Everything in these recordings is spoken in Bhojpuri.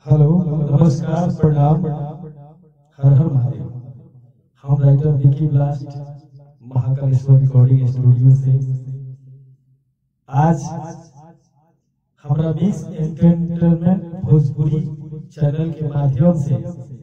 हेलो, नमस्कार, प्रणाम, हर हर महादेव। हम writer Vicky blast Mahakaleshwar recording studio से आज हमारा मिक्स एंटरटेनमेंट भोजपुरी चैनल के माध्यम से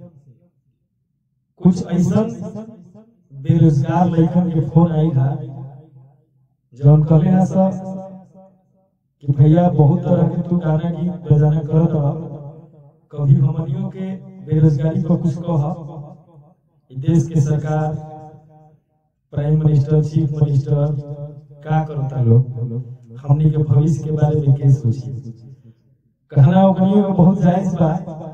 कुछ ऐसा बेरोजगार लड़कन के फोन आई था जौन कहले है सब कि भैया बहुत तरह के तू गाना गीत बजाना करत हो, कभी हमनियों के बेरोजगारी को कुछ कह। देश के सरकार, प्राइम मिनिस्टर, चीफ मिनिस्टर का करता लोग हमनी के भविष्य के बारे में क्या सोची। कहना ओकनियों को बहुत जायज बा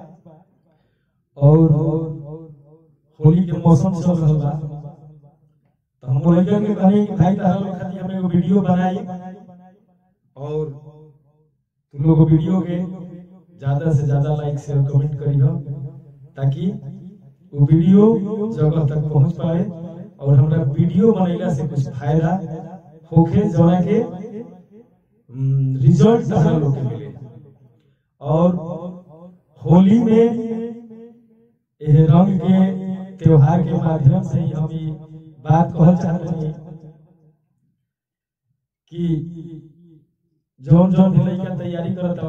और होली के मौसम चल रहा बा, तो हम लड़का के कहीं भाई तारा खातिर हम एगो वीडियो बनाई और तुम लोग वीडियो के ज्यादा से ज्यादा लाइक शेयर कमेंट करियो ताकि वो वीडियो जगह तक पहुंच पाए और हमरा वीडियो बनैला से कुछ फायदा होखे जना के रिजल्ट तारा लोग के मिले। और होली में यह रंग के त्योहार के माध्यम से ही हम ये बात कहना चाहते हैं कि जौन जौन भी लड़का तैयारी करता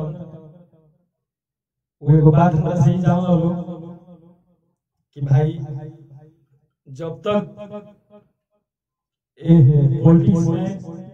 वो एगो बात हमरा से ही जान लो कि भाई जब तक पॉलिटिक्स में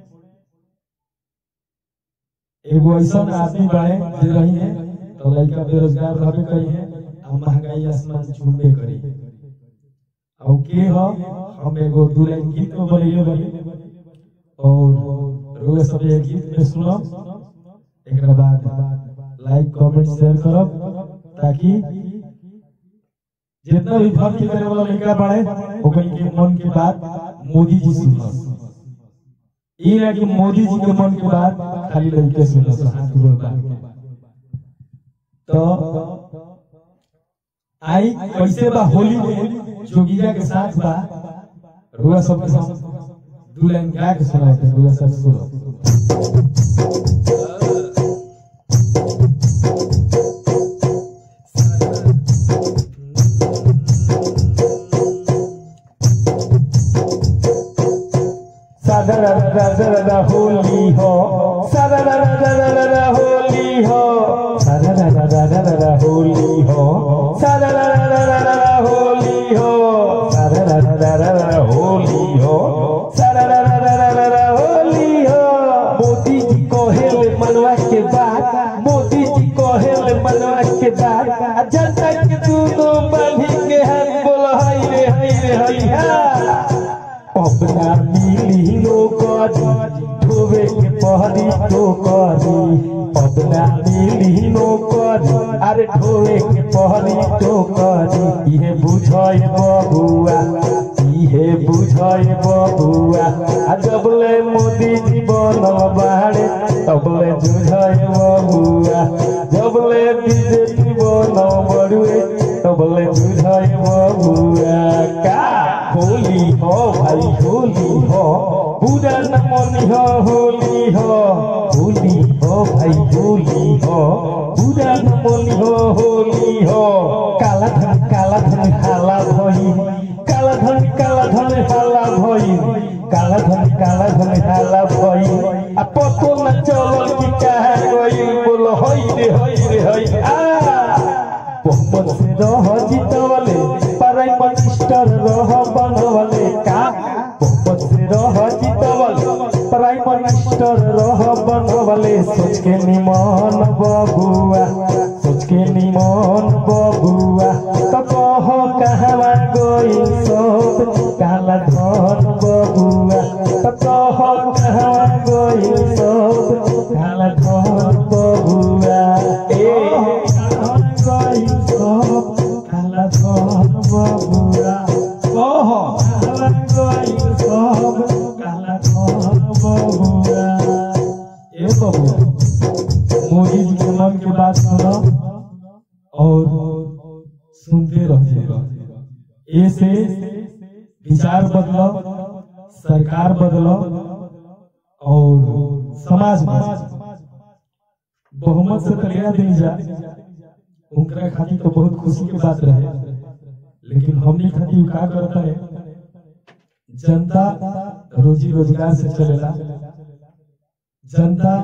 एगो ऐसा आदमी बढ़े दे रही है तो लड़का बेरोजगार रहबे करी है और महंगाई आसमान छूबे करी। और के हो हम एगो दू लाइन गीत में बनैले बनी और रोज सब ये गीत में सुनो, एक बाद लाइक कमेंट शेयर करो ताकि जितना भी भक्ति करे वाला लड़का बढ़े ओकन के मन की बात मोदी जी सुनो। ई ना कि मोदी जी के मन की बात खाली लड़के सुनो हाथ बोलता। तो आई कैसे बा होली में जोगिया के साथ बा रुआ सब के साथ दू लाइन गा के सुनाते हैं। रुआ सब सुनो। सादा होली हो, सादा होली हो, सादा होली हो, सादा होली हो, सादा होली हो, सादा होली हो। मोदी जी कहेले मनवा के बात, मोदी जी कहेले मनवा के बात, जनता के दोनों बांधी के हाथ बोल हाय रे हाय रे हाय। अपना मिली नौकरी ढोवे के पहरी टोकरी, अपना मिली नौकरी अरे ढोवे के पहरी टोकरी। इहे बुझाए बबुआ, इहे बुझाए बबुआ, जबले मोदी जी बनल बाड़े तबले बुझाए बबुआ, जबले बीजेपी बनल बड़ुए तबले बुझाए बबुआ। का होली हो भाई होली हो, पूरा नमनी हो होली हो, होली हो भाई होली हो, पूरा नमनी हो होली हो। काला धन हाला भई, काला धन हाला भई, काला धन हाला भई। आ पतो न चलल कि कहा गई बोल होई रे होई रे होई। बहुमत से रह जीतवले, प्राइम मिनिस्टर रह बनवले। का बहुमत से रह जीतवले, प्राइम मिनिस्टर रह बनवले। सोच के निमन बबुआ, सोच के निमन बबुआ, तो कहो कहवा गई सब काला धन बबुआ, तो कहो कहवा गई सब काला धन बबुआ। काला धन बबुआ, कहो गई सब काला धन बबुआ। ए बबुआ, मोदी जी के मन की बात सुनो और सुनते रहिएगा। ऐसे विचार बदलो, सरकार बदलो और समाज में बहुमत से तलिया दी जा उनका खातिर तो बहुत खुशी के बात रहे, लेकिन हमने खातिर का करता है, जनता रोजी रोजगार से चलेला। जनता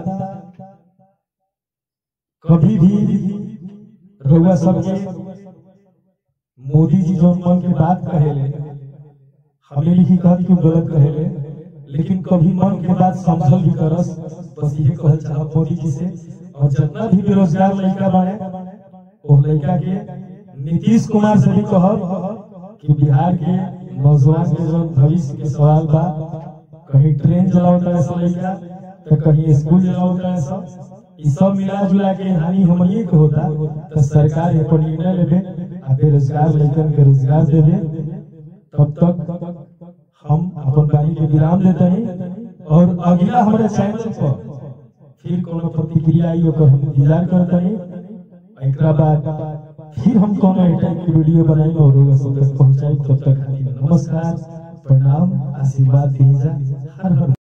कभी भी रउआ सबके मोदी जी जो मन के बात कहेले, हमें लिखी कहत क्यों गलत कहेले, लेकिन कभी मन के बात समझल भी करस। बस ये कहल चाहब मोदी जी से, और जितना भी बेरोजगार लड़का बाड़े वो लड़का के नीतीश कुमार से भी कहब कि बिहार के नौजवान के जो भविष्य के सवाल बा, कहीं ट्रेन चलावता है सब लड़का, तो कहीं स्कूल चलावता है सब, सब मिला जुला के हानि हमनिए के होता। तो सरकार ये पर निर्णय लेबे आ बेरोजगार लड़कन के रोजगार देवे। तब तक हम अपन वाणी के विराम देते हैं, और अगला हमारे चैनल पर फिर कोनो प्रतिक्रिया आई ओकर हम इंतजार करते हैं। एक बाद फिर हम कोनो टाइप की वीडियो बनाई और लोग सब तक पहुंचाई। तब तक नमस्कार, प्रणाम, आशीर्वाद दीजिए। हर हर